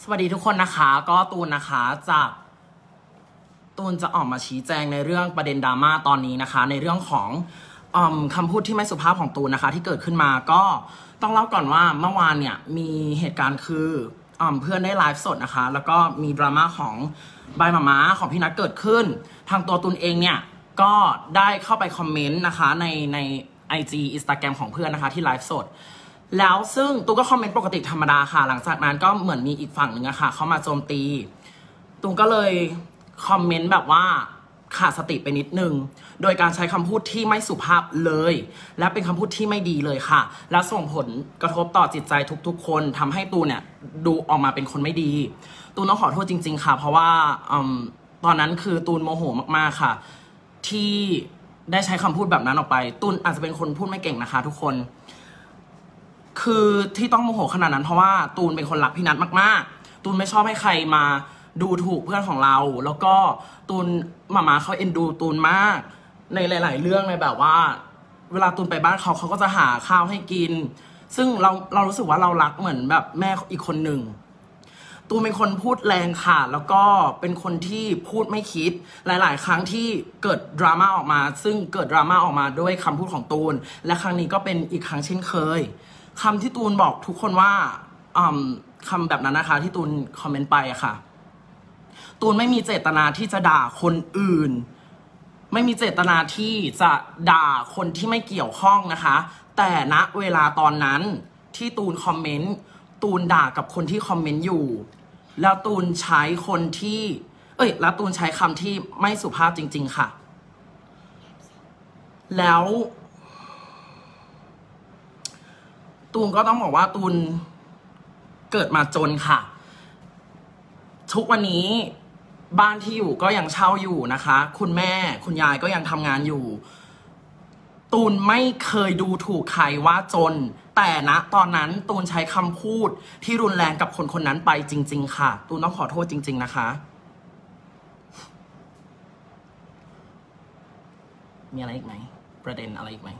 สวัสดีทุกคนนะคะก็ตูนนะคะตูนจะออกมาชี้แจงในเรื่องประเด็นดราม่าตอนนี้นะคะในเรื่องของคำพูดที่ไม่สุภาพของตูนนะคะที่เกิดขึ้นมาก็ต้องเล่าก่อนว่าเมื่อวานเนี่ยมีเหตุการณ์คือเพื่อนได้ไลฟ์สดนะคะแล้วก็มีดราม่าของใบหมาของพี่นัทเกิดขึ้นทางตัวตูนเองเนี่ยก็ได้เข้าไปคอมเมนต์นะคะใน IG Instagram ของเพื่อนนะคะที่ไลฟ์สดแล้วซึ่งตูนก็คอมเมนต์ปกติธรรมดาค่ะหลังจากนั้นก็เหมือนมีอีกฝั่งหนึ่งอะค่ะเขามาโจมตีตูนก็เลยคอมเมนต์แบบว่าขาดสติไปนิดนึงโดยการใช้คำพูดที่ไม่สุภาพเลยและเป็นคำพูดที่ไม่ดีเลยค่ะและส่งผลกระทบต่อจิตใจทุกๆคนทำให้ตูนเนี่ยดูออกมาเป็นคนไม่ดีตูนต้องขอโทษจริงๆค่ะเพราะว่าตอนนั้นคือตูนโมโหมากๆค่ะที่ได้ใช้คำพูดแบบนั้นออกไปตูนอาจจะเป็นคนพูดไม่เก่งนะคะทุกคนคือที่ต้องโมโหขนาดนั้นเพราะว่าตูนเป็นคนรักพี่นัทมากๆตูนไม่ชอบให้ใครมาดูถูกเพื่อนของเราแล้วก็ตูนหม่าเขาเอ็นดูตูนมากในหลายๆเรื่องเลยแบบว่าเวลาตูนไปบ้านเขาก็จะหาข้าวให้กินซึ่งเรารู้สึกว่าเรารักเหมือนแบบแม่อีกคนหนึ่งตูนเป็นคนพูดแรงค่ะแล้วก็เป็นคนที่พูดไม่คิดหลายๆครั้งที่เกิดดราม่าออกมาซึ่งเกิดดราม่าออกมาด้วยคำพูดของตูนและครั้งนี้ก็เป็นอีกครั้งเช่นเคยคำที่ตูนบอกทุกคนว่าคำแบบนั้นนะคะที่ตูนคอมเมนต์ไปอะค่ะตูนไม่มีเจตนาที่จะด่าคนอื่นไม่มีเจตนาที่จะด่าคนที่ไม่เกี่ยวข้องนะคะแต่ณเวลาตอนนั้นที่ตูนคอมเมนต์ตูนด่ากับคนที่คอมเมนต์อยู่แล้วตูนใช้คนที่แล้วตูนใช้คำที่ไม่สุภาพจริงๆค่ะแล้วตูนก็ต้องบอกว่าตูนเกิดมาจนค่ะทุกวันนี้บ้านที่อยู่ก็ยังเช่าอยู่นะคะคุณแม่คุณยายก็ยังทำงานอยู่ตูนไม่เคยดูถูกใครว่าจนแต่นะตอนนั้นตูนใช้คำพูดที่รุนแรงกับคนคนนั้นไปจริงๆค่ะตูนต้องขอโทษจริงๆนะคะมีอะไรอีกไหมประเด็นอะไรอีกไหม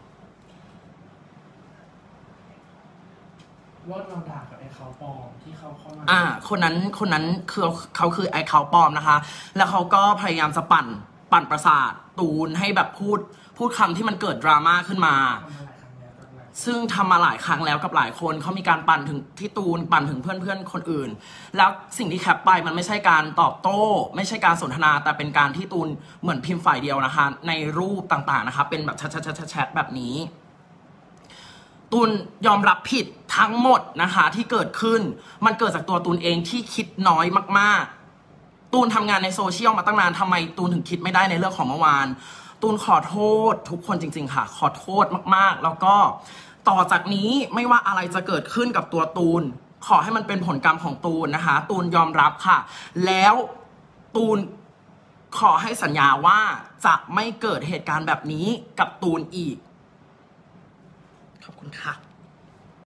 ว่าเราด่ากับไอ้เขาปลอมที่เขาเข้ามาคนนั้นคือเขาคือไอ้เขาปลอมนะคะแล้วเขาก็พยายามจะปั่นประสาทตูนให้แบบพูดคำที่มันเกิดดราม่าขึ้นมาซึ่งทำมาหลายครั้งแล้วกับหลายคนเขามีการปั่นถึงที่ตูนปั่นถึงเพื่อนคนอื่นแล้วสิ่งที่แคปไปมันไม่ใช่การตอบโต้ไม่ใช่การสนทนาแต่เป็นการที่ตูนเหมือนพิมพ์ฝ่ายเดียวนะคะในรูปต่างๆนะคะเป็นแบบแชทแบบนี้ตูนยอมรับผิดทั้งหมดนะคะที่เกิดขึ้นมันเกิดจากตัวตูนเองที่คิดน้อยมากๆตูนทำงานในโซเชียลมาตั้งนานทำไมตูนถึงคิดไม่ได้ในเรื่องของเมื่อวานตูนขอโทษทุกคนจริงๆค่ะขอโทษมากๆแล้วก็ต่อจากนี้ไม่ว่าอะไรจะเกิดขึ้นกับตัวตูนขอให้มันเป็นผลกรรมของตูนนะคะตูนยอมรับค่ะแล้วตูนขอให้สัญญาว่าจะไม่เกิดเหตุการณ์แบบนี้กับตูนอีกขอบคุณค่ะ